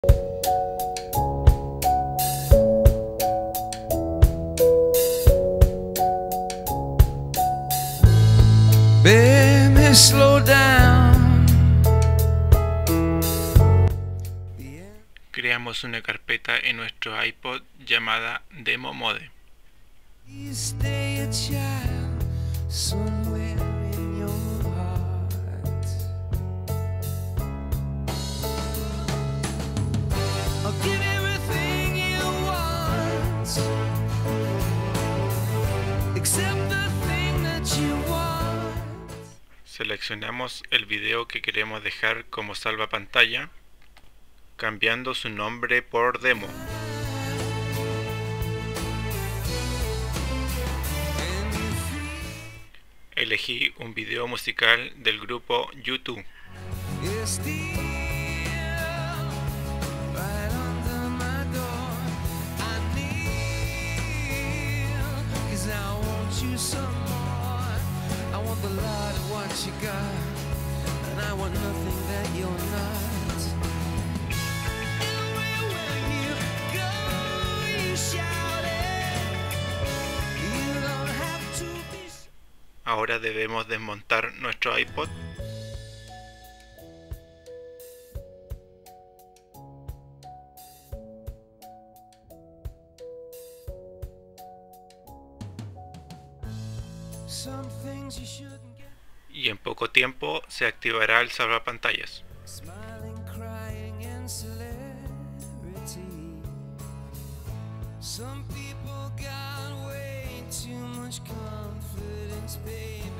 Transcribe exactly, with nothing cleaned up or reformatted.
Baby, slow down. Creamos una carpeta en nuestro iPod llamada Demo Mode. You stay a child somewhere in your heart. I'll give everything you want, except the thing that you want. Seleccionamos el video que queremos dejar como salvapantalla, cambiando su nombre por demo. Elegí un video musical del grupo U dos. You're still right under my door. I kneel, 'cause I want you some more. I want the lot of what you got, and I want nothing that you're not. Everywhere you go, you shout it. You don't have to be. Ahora debemos desmontar nuestro iPod. Some things you shouldn't get. Y en poco tiempo se activará el salvapantallas. Smiling, crying, and celebrity. Some people got way too much confidence, baby.